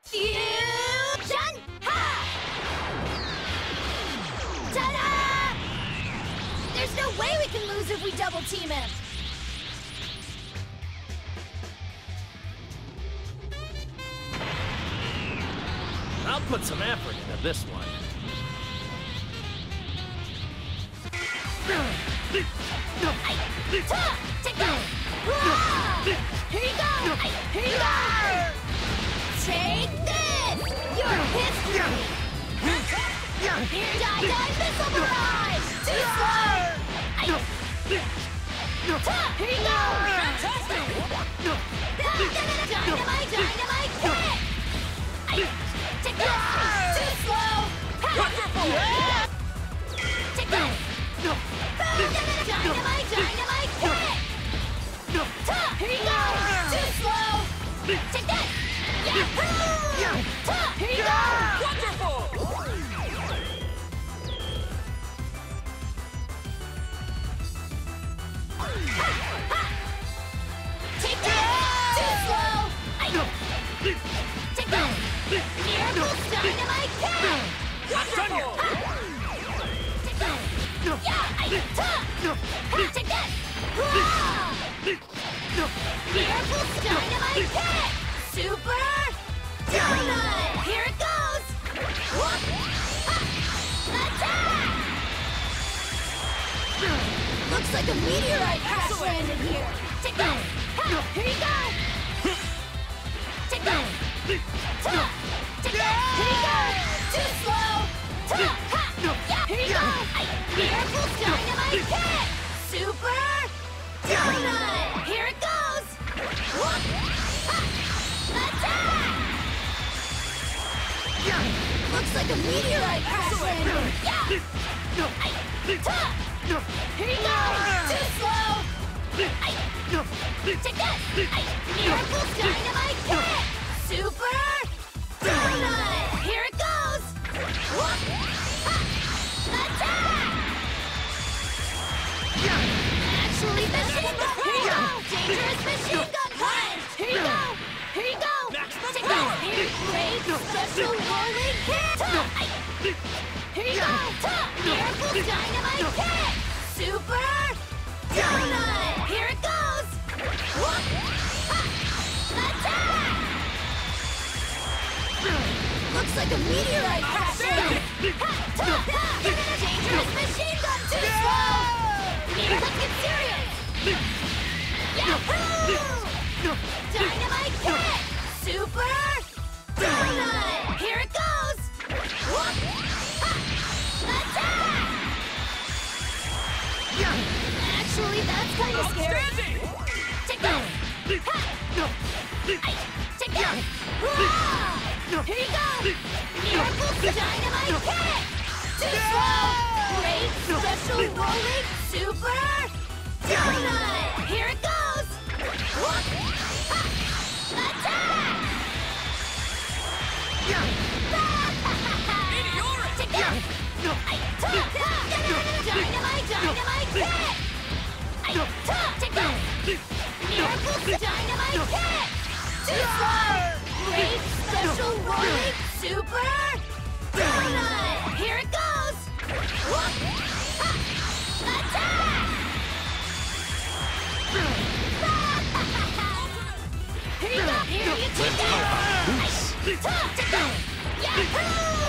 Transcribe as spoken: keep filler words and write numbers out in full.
Fusion! Ha! Ta-da! There's no way we can lose if we double team him. I'll put some effort into this one. Take that! Here you go! Here you go! Take this! Your history! Here, die, die, missile barrage! Too slow! Here you go! Dynamite, dynamite, kick! Take this! Too slow! Wonderful! Take this! Dynamite, dynamite, kick! Here you go! Too slow! Take that! Yahoo! Here you go! Wonderful! Take that! Too slow! Take that! Miracle dynamite kick! Wonderful! Take that! Yeah! Take that! Miracle dynamite kick! Super donut! Here it goes! Attack! Looks like a meteorite crash landed here. Take that! Here you go! Take that! Take that! Here you go! Too slow! Here you go! Miracle dynamite kick! Super donut! Here it goes! Attack! Looks like a meteorite crash landed. Yeah! Here you go! Too slow! Take that! Miracle dynamite kick! Super donut! Here it goes! Attack! Actually, machine gun! Here you go! Dangerous machine gun punch! Here you go! Here you go! Take that! Here, great special rolling kick! Here you go! Miracle dynamite kick! Super donut! Here it goes! Attack! Looks like a meteorite crash landed. Dangerous machine gun! Too slow! Let's get serious! Yahoo! Dynamite kick! Super donut! Here it goes! Attack! Actually, that's kind of scary. Outstanding! Take that! Take that! Here you go! Miracle dynamite kick! Too slow! Great special rolling super donut! Here it goes! Attack! Meteoric! Take that! Dynamite, dynamite kick! Take that! Miracle dynamite kick! Too slow! Great special rolling super donut! Here it goes! Attack! Here you go! Here you take that! Take that! Yahoo!